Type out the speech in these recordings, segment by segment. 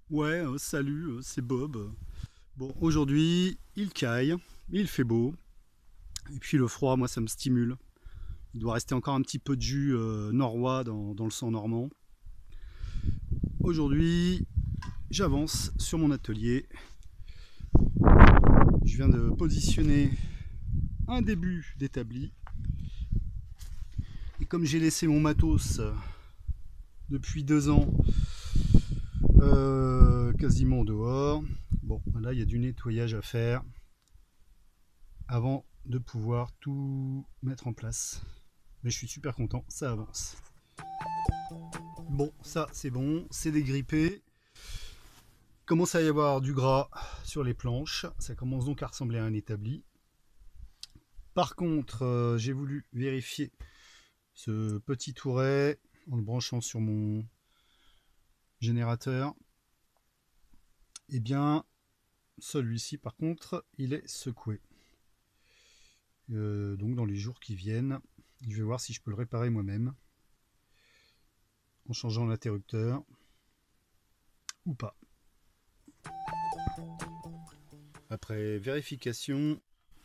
Ouais, salut, c'est Bob. Bon, aujourd'hui, il caille, il fait beau, et puis le froid, moi, ça me stimule. Il doit rester encore un petit peu de jus norrois dans le sang normand. Aujourd'hui, j'avance sur mon atelier. Je viens de positionner un début d'établi. Et comme j'ai laissé mon matos depuis 2 ans quasiment dehors, bon, là, il y a du nettoyage à faire avant de pouvoir tout mettre en place. Mais je suis super content, ça avance. Bon, ça c'est bon, c'est dégrippé. Il commence à y avoir du gras sur les planches, ça commence donc à ressembler à un établi. Par contre, j'ai voulu vérifier ce petit touret en le branchant sur mon générateur. Et bien, celui-ci par contre, il est secoué. Donc dans les jours qui viennent, je vais voir si je peux le réparer moi-même en changeant l'interrupteur ou pas. Après vérification,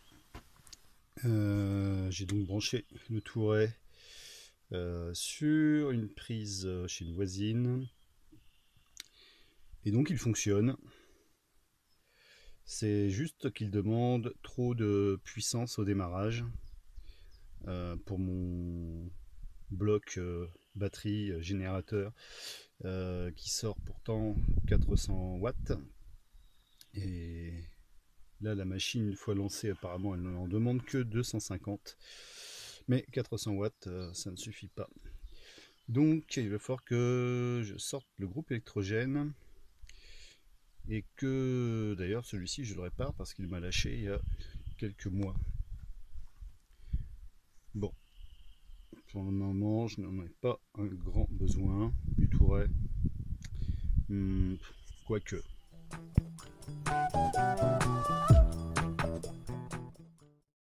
j'ai donc branché le touret sur une prise chez une voisine. Et donc il fonctionne. C'est juste qu'il demande trop de puissance au démarrage pour mon bloc batterie générateur qui sort pourtant 400 watts. Et là, la machine, une fois lancée, apparemment, elle n'en demande que 250. Mais 400 watts, ça ne suffit pas. Donc, il va falloir que je sorte le groupe électrogène. Et que, d'ailleurs, celui-ci, je le répare parce qu'il m'a lâché il y a quelques mois. Bon, pour le moment, je n'en ai pas un grand besoin du touret. Quoique.